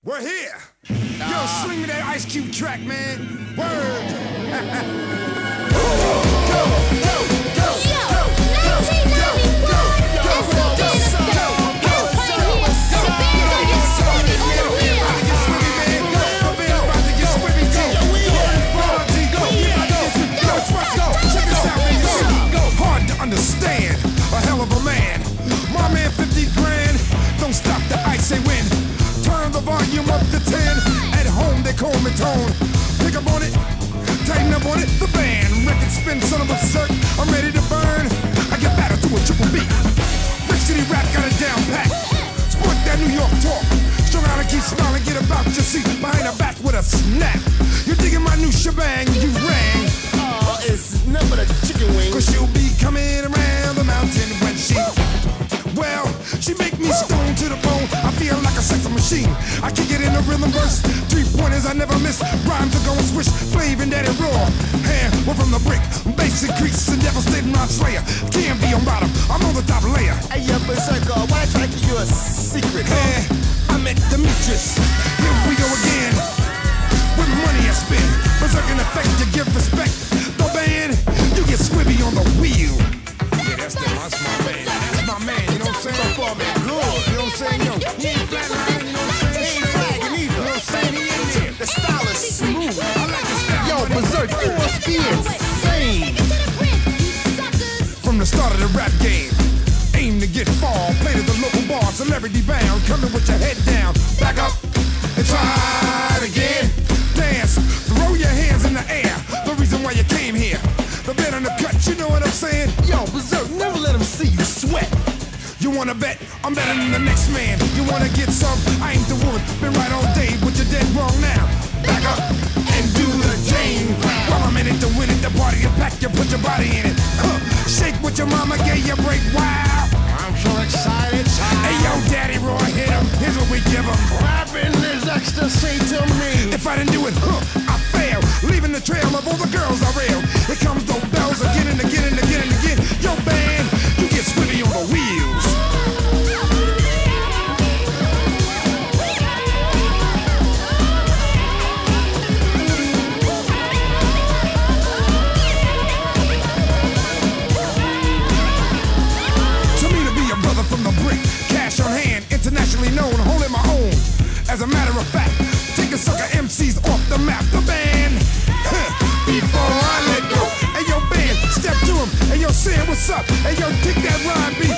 We're here. Yo, swing me that Ice Cube track, man. Word. Go, go, go, go, Yo, go, go, 1991, that's so good. Everybody here, the band gonna get swinging on the wheel. Hard to understand, a hell of a man. My man 50 grand, don't stop the ice, they win. Turn the volume up to 10, at home they call me tone. Pick up on it, tighten up on it, the band. Record spin, son of a berserk, I'm ready to burn. I get back to a triple beat. Brick City rap got it down pat. Sport that New York talk. Strung out and keep smiling, get about your seat. Behind her back with a snap. You're digging my new shebang, you rang. It's nothing but a chicken wing. Cause she'll be coming around the mountain when she, well, she make me stone to the bone. I feel like a sex machine. I kick it in a rhythm verse. 3-pointers I never miss. Rhymes are going swish, flavin' that it raw. Hand, we're from the brick. Basic crease and devastating rhyme slayer. Can't be on bottom, I'm on the top layer. Hey, yo, berserker, why try to give you a secret? Hey, I'm at Demetrius. Here we go again. With money I spend. Berserk in effect to give respect. The band, you get squibby on the wheel. Yeah, that's my man. That's my man, you know what I'm saying? So far, man, good. You know what I'm saying? Yo, he ain't flatlining, you know what I'm saying? He ain't flagging either. You know what I'm saying? He in there. The style is smooth. I like the style. Yo, berserk, you must be insane. From the start of the rap game, aim to get far. Play to the local bar, celebrity bound. Coming with your head down. Back up and try it again. Dance, throw your hands in the air. The reason why you came here. The bed on the cut, you know what I'm saying? Yo, berserk, never let him see you sweat. You wanna bet? I'm better than the next man. You wanna get some? I ain't the one. Been right all day, but you're dead wrong now. Back up and do the Jane. While I'm in it to win it, the party you pack, you put your body in it. Shake what your mama gave you, break. Wow, I'm so excited. hey yo, Daddy Roy, hit him. Here's what we give him. Rapping is ecstasy to me. If I didn't do it, I fail. Leaving the trail of all the girls I railed. Here comes those bells again and again and again and again. Yo, band, you get squibby on the wheels. To me to be a brother from the brick, cash on hand, internationally known, holding my own. As a matter of fact, taking sucker MCs off the map. The band, before I let go. Hey yo, band, step to him. Hey yo, saying what's up. Hey yo, kick that rhyme beat.